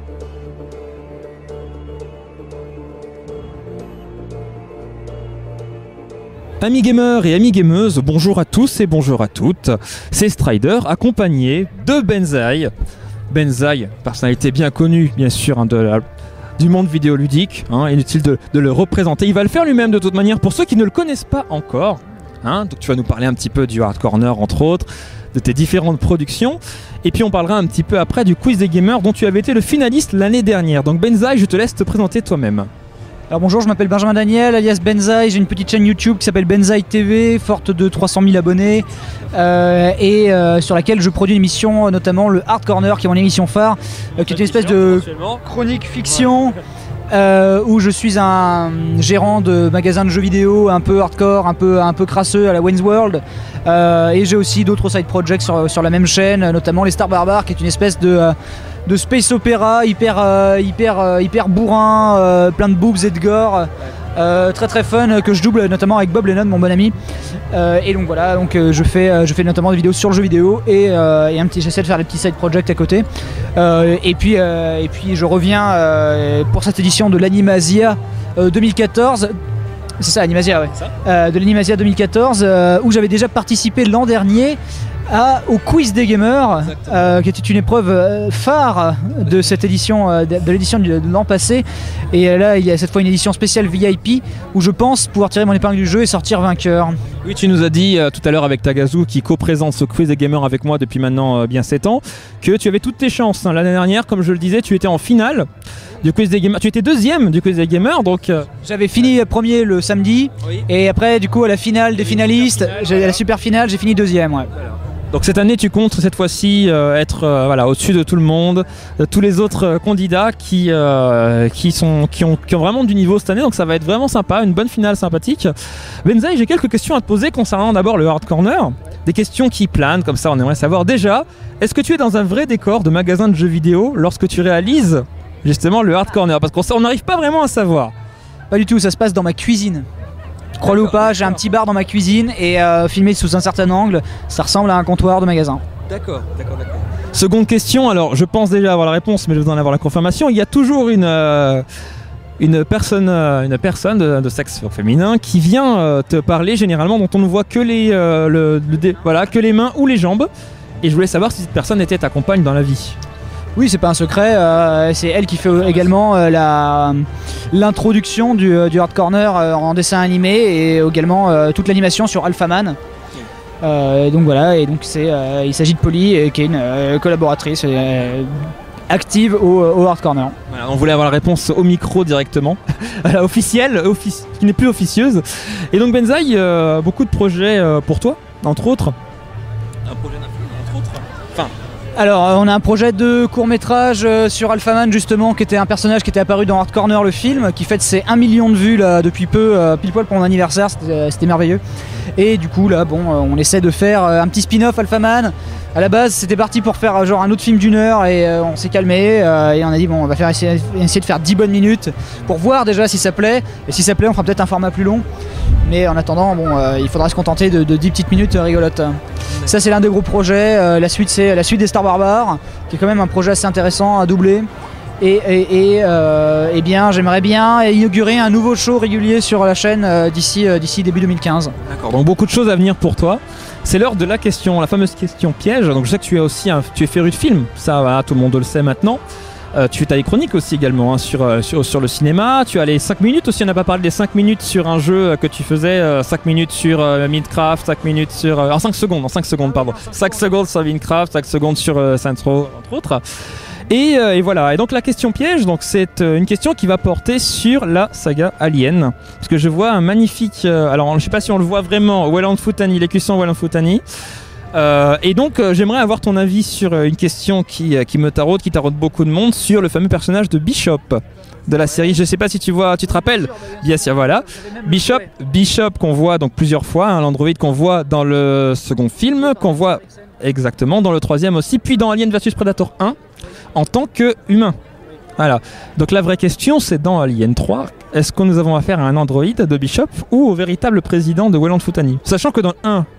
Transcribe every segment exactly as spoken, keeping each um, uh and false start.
Amis gamers et amis gameuses, bonjour à tous et bonjour à toutes. C'est Strider, accompagné de Benzaï. Benzaï, personnalité bien connue, bien sûr, hein, de la, du monde vidéoludique. Hein, inutile de, de le représenter. Il va le faire lui-même de toute manière pour ceux qui ne le connaissent pas encore. Hein, donc tu vas nous parler un petit peu du Hard Corner, entre autres, de tes différentes productions. Et puis on parlera un petit peu après du quiz des gamers dont tu avais été le finaliste l'année dernière. Donc Benzaï, je te laisse te présenter toi-même. Alors bonjour, je m'appelle Benjamin Daniel, alias Benzaï, j'ai une petite chaîne YouTube qui s'appelle Benzaï T V, forte de trois cent mille abonnés, euh, et euh, sur laquelle je produis une émission, notamment le Hard Corner, qui est mon émission phare, euh, qui est une espèce de chronique fiction, euh, où je suis un gérant de magasin de jeux vidéo un peu hardcore, un peu, un peu crasseux à la Wayne's World, euh, et j'ai aussi d'autres side projects sur, sur la même chaîne, notamment les Star Barbares, qui est une espèce de... Euh, de space opéra hyper, euh, hyper, euh, hyper bourrin, euh, plein de boobs et de gore, euh, très très fun, que je double notamment avec Bob Lennon, mon bon ami. Euh, et donc voilà, donc euh, je fais, euh, je fais notamment des vidéos sur le jeu vidéo et, euh, et un petit, j'essaie de faire des petits side projects à côté. Euh, et puis, euh, et puis je reviens euh, pour cette édition de l'Animasia euh, deux mille quatorze. C'est ça, Animasia, ouais. Euh, de l'Animasia deux mille quatorze, euh, où j'avais déjà participé l'an dernier à, au quiz des gamers, euh, qui était une épreuve euh, phare de cette édition, euh, de, de l'édition de, de l'an passé. Et euh, là, il y a cette fois une édition spéciale V I P où je pense pouvoir tirer mon épingle du jeu et sortir vainqueur. Oui, tu nous as dit euh, tout à l'heure avec Tagazu, qui co-présente ce quiz des gamers avec moi depuis maintenant euh, bien sept ans, que tu avais toutes tes chances. Hein. L'année dernière, comme je le disais, tu étais en finale du quiz des gamers. Tu étais deuxième du quiz des gamers, donc... Euh... J'avais fini premier le samedi, oui. Et après, du coup, à la finale des finalistes, finale, à la super finale, j'ai fini deuxième. Ouais. Donc cette année, tu comptes cette fois-ci euh, être euh, voilà, au-dessus de tout le monde, de tous les autres euh, candidats qui, euh, qui, sont, qui, ont, qui ont vraiment du niveau cette année. Donc ça va être vraiment sympa, une bonne finale sympathique. Benzaï, j'ai quelques questions à te poser concernant d'abord le Hard Corner. Des questions qui planent, comme ça on aimerait savoir déjà. Est-ce que tu es dans un vrai décor de magasin de jeux vidéo lorsque tu réalises justement le Hard Corner? Parce qu'on n'arrive pas vraiment à savoir. Pas du tout, ça se passe dans ma cuisine. Crois-le ou pas, j'ai un petit bar dans ma cuisine et euh, filmé sous un certain angle, ça ressemble à un comptoir de magasin. D'accord, d'accord, d'accord. Seconde question, alors je pense déjà avoir la réponse, mais je vais en avoir la confirmation. Il y a toujours une, euh, une personne, euh, une personne de, de sexe féminin qui vient euh, te parler généralement, dont on ne voit que les, euh, le, le, voilà, que les mains ou les jambes. Et je voulais savoir si cette personne était ta compagne dans la vie. Oui, c'est pas un secret, euh, c'est elle qui fait également euh, la, l'introduction du, du Hard Corner euh, en dessin animé et également euh, toute l'animation sur Alphaman. Euh, donc voilà, et donc c'est, euh, il s'agit de Polly, euh, qui est une euh, collaboratrice euh, active au, au Hard Corner. Voilà, on voulait avoir la réponse au micro directement, voilà, officielle, offici- qui n'est plus officieuse. Et donc Benzaï, euh, beaucoup de projets euh, pour toi, entre autres. Un projet entre autres. Enfin. Alors on a un projet de court-métrage sur Alphaman justement, qui était un personnage qui était apparu dans Hard Corner le film, qui fête ses un million de vues là depuis peu, euh, pile poil pour mon anniversaire, c'était, c'était merveilleux. Et du coup là bon, on essaie de faire un petit spin-off Alphaman. À la base c'était parti pour faire genre un autre film d'une heure et euh, on s'est calmé euh, et on a dit bon on va faire essayer, essayer de faire dix bonnes minutes pour voir déjà si ça plaît, et si ça plaît on fera peut-être un format plus long. Mais en attendant, bon, euh, il faudra se contenter de, de dix petites minutes euh, rigolotes. Ça c'est l'un des gros projets. Euh, la suite c'est la suite des Star Barbares, qui est quand même un projet assez intéressant à doubler. Et, et, et, euh, et bien j'aimerais bien inaugurer un nouveau show régulier sur la chaîne euh, d'ici, euh, d'ici début deux mille quinze. D'accord, donc beaucoup de choses à venir pour toi. C'est l'heure de la question, la fameuse question piège. Donc je sais que tu es aussi un, tu es féru de film, ça voilà, tout le monde le sait maintenant. Euh, tu as les chroniques aussi également hein, sur, euh, sur, sur le cinéma. Tu as les cinq minutes aussi, on n'a pas parlé des cinq minutes sur un jeu euh, que tu faisais, euh, cinq minutes sur euh, Minecraft, cinq minutes sur... Euh, en cinq secondes, en cinq secondes, pardon. cinq secondes sur Minecraft, cinq secondes sur euh, Saints Row, entre autres. Et, euh, et voilà, et donc la question piège, donc c'est euh, une question qui va porter sur la saga Alien. Parce que je vois un magnifique... Euh, alors je ne sais pas si on le voit vraiment, Weyland-Yutani, l'écusson Weyland-Yutani. Euh, et donc euh, j'aimerais avoir ton avis sur euh, une question qui, euh, qui me taraude, qui taraude beaucoup de monde, sur le fameux personnage de Bishop de la série. Je sais pas si tu vois, tu te rappelles. Yes, voilà. Bishop, Bishop qu'on voit donc plusieurs fois, hein, l'androïde qu'on voit dans le second film, qu'on voit exactement dans le troisième aussi, puis dans Alien versus Predator un en tant qu'humain. Voilà. Donc la vraie question c'est dans Alien trois, est-ce que nous avons affaire à un androïde de Bishop ou au véritable président de Weyland-Yutani? Sachant que dans le un,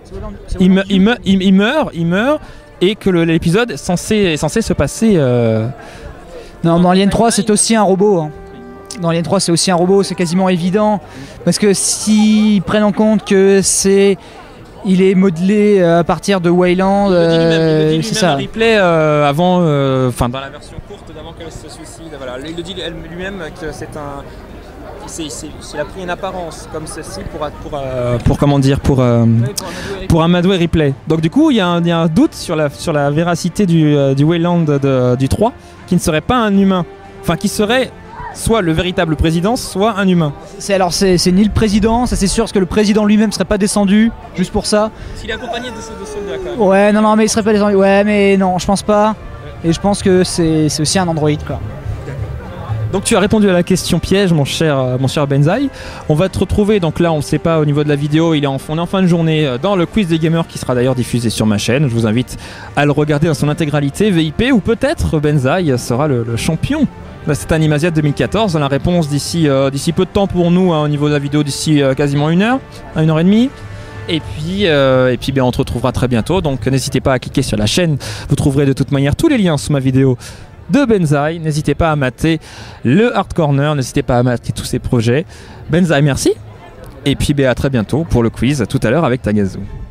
Il, me, il, me, il, il meurt, il meurt, et que le, l'épisode est censé, est censé se passer euh, Non, dans Alien trois, c'est aussi un robot. Hein. Dans Alien trois, c'est aussi un robot, c'est quasiment évident. Parce que s'ils prennent en compte que c'est... Il est modelé à partir de Wayland, euh, c'est ça. Ripley euh, avant, enfin euh, dans la version courte d'avant qu'elle se suicide, voilà. Il le dit lui-même que c'est un, il a pris une apparence comme ceci pour pour euh, pour comment dire pour euh, pour amadouer Ripley. Donc du coup il y, y a un doute sur la sur la véracité du euh, du Wayland de, du trois, qui ne serait pas un humain, enfin qui serait soit le véritable président, soit un humain. C'est alors c'est ni le président, ça c'est sûr, parce que le président lui-même serait pas descendu, juste pour ça. S'il est accompagné de ce soldats quand même. Ouais, non, non, mais il serait pas descendu. Ouais, mais non, je pense pas. Et je pense que c'est aussi un androïde, quoi. Donc tu as répondu à la question piège, mon cher, mon cher Benzaï. On va te retrouver, donc là on ne sait pas au niveau de la vidéo, il est en, on est en fin de journée dans le quiz des gamers qui sera d'ailleurs diffusé sur ma chaîne. Je vous invite à le regarder dans son intégralité, V I P, ou peut-être Benzaï sera le, le champion de cette Animasia deux mille quatorze. La réponse d'ici euh, d'ici peu de temps pour nous, hein, au niveau de la vidéo, d'ici euh, quasiment une heure, une heure et demie. Et puis, euh, et puis bien, on te retrouvera très bientôt. Donc n'hésitez pas à cliquer sur la chaîne. Vous trouverez de toute manière tous les liens sous ma vidéo de Benzaï. N'hésitez pas à mater le Hard Corner. N'hésitez pas à mater tous ces projets. Benzaï, merci. Et puis ben, à très bientôt pour le quiz tout à l'heure avec Tagazu.